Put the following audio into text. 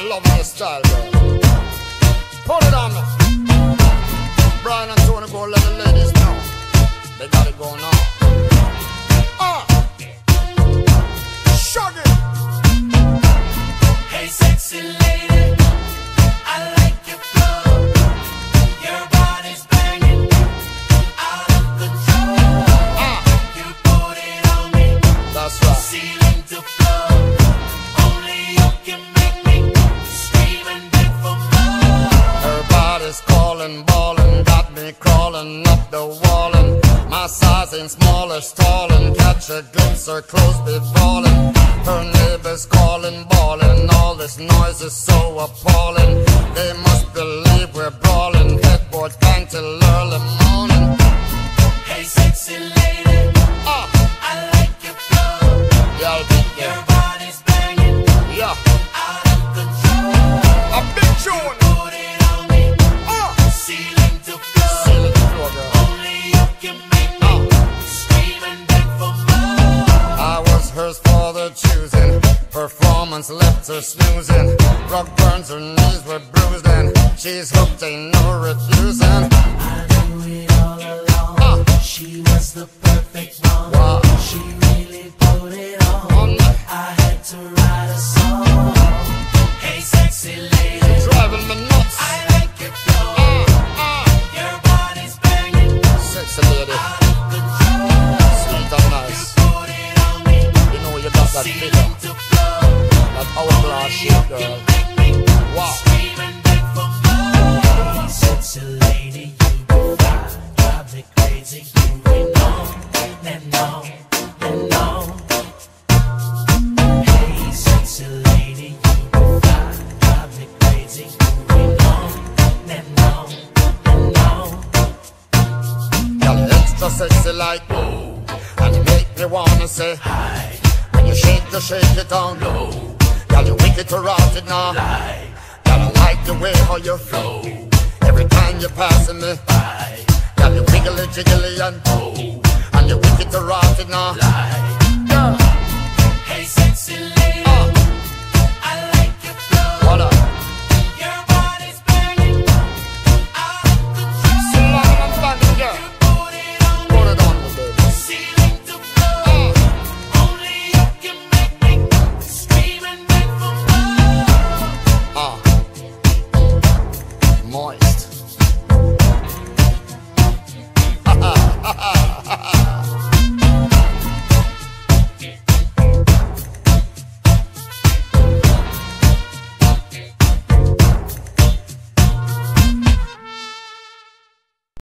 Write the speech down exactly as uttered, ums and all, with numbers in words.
me loving your style, girl. Put it on me. Brian and Tony, go let the ladies know they got it going on. Ah, shug it. Hey, sexy lady, I like your flow. Your body's banging, out of control. Ah, You put it on me, that's right. ceiling to floor. Only you can make me scream and beg for more. Everybody's calling, ballin', got me crawling up the wall, and my size ain't small or stalling. Catch a glimpse, her clothes be falling. Her neighbors calling, bawling. All this noise is so appalling. They must believe we're brawling. Headboard bang till early morning. Hey, sexy lady, Ah, I like your flow. yeah, I'll be Your there. body's banging, Yeah, out of control. a big tune. Put it on me, Ah, ceiling to floor. seal the floor, girl. Only you can make me scream and beg for more. I was hers for the choosing. Performance left her snoozing. Rug burns, her knees were bruised, and she's hooked, ain't no refusing. I knew it all along. Ah, She was the perfect one. wow. She really put it on. On me, I had to write a song. Hey, sexy lady, driving me nuts. I like your flow. Ah, ah, Your body's banging, sexy lady, out of control. sweet and nice. Put it on me, You know you got that figure, ceiling to floor. that hourglass shape, girl. Make me Wow. scream and beg for more. Hey, sexy lady, you be fine. Drive me crazy, you ain't on and on and on. Hey, sexy lady, you be fine. Drive me crazy, you ain't on and on and on. Girl, you extra sexy like ooh, and you make me wanna say Hi, when you shake, you shake it down low. Girl, you wicked to rot it now. lie, Girl, I like the way how you flow. Every time you're passing me bye, girl, you wiggly jiggly and oh, and you wicked to rot it now. lie.